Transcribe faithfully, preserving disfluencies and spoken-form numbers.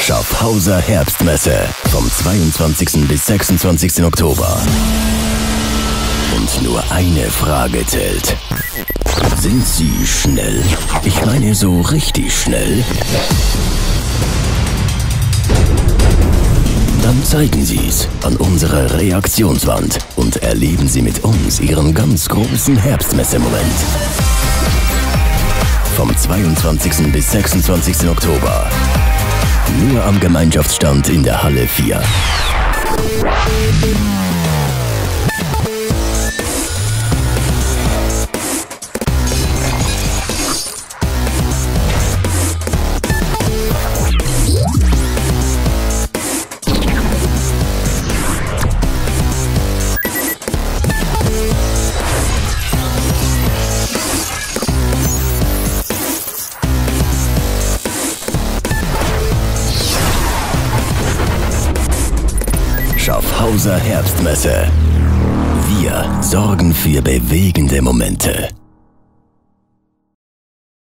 Schaffhauser Herbstmesse vom zweiundzwanzigsten bis sechsundzwanzigsten Oktober. Und nur eine Frage zählt. Sind Sie schnell? Ich meine so richtig schnell. Dann zeigen Sie's an unserer Reaktionswand und erleben Sie mit uns Ihren ganz großen Herbstmesse-Moment. Vom zweiundzwanzigsten bis sechsundzwanzigsten Oktober. Nur am Gemeinschaftsstand in der Halle vier. Schaffhauser Herbstmesse. Wir sorgen für bewegende Momente.